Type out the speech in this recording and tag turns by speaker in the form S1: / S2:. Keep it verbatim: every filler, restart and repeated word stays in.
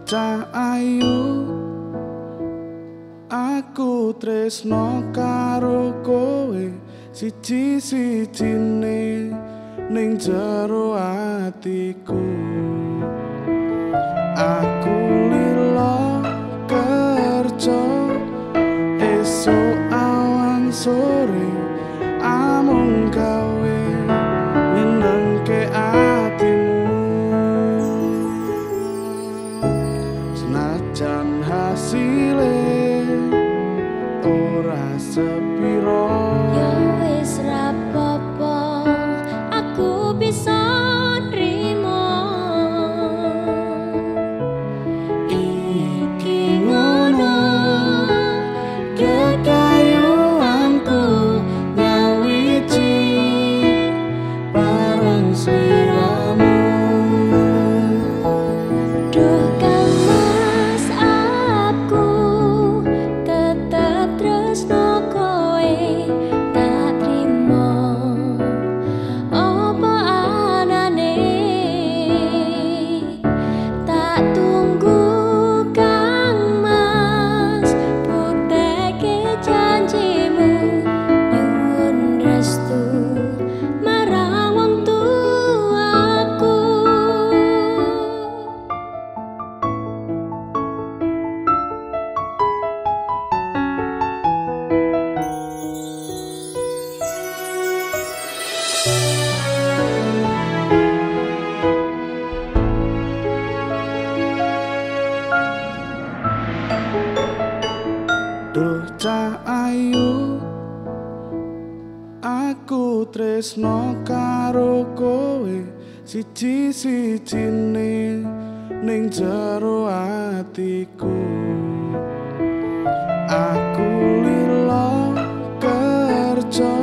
S1: Cah ayu, aku tresno karo kowe, siji-sijine ning jero atiku. Aku lilo kerja, esuk awan sore, amung gawe nyenengke atimu. Senajan hasile ora sepiro,
S2: ya wis rapopo, aku bisa nrimo. Iki ngono kekayuanku nyawiji bareng sliramu. Duh Kang Mas, aku tetep tresno kowe, tak trimo apa anane. Tak tunggu Kang Mas, bukteke janjimu, nyuwun restu marang wong tuaku.
S1: Duh cah ayu, aku tresno karo kowe, siji-sijine ning jero atiku. Aku lilo kerja,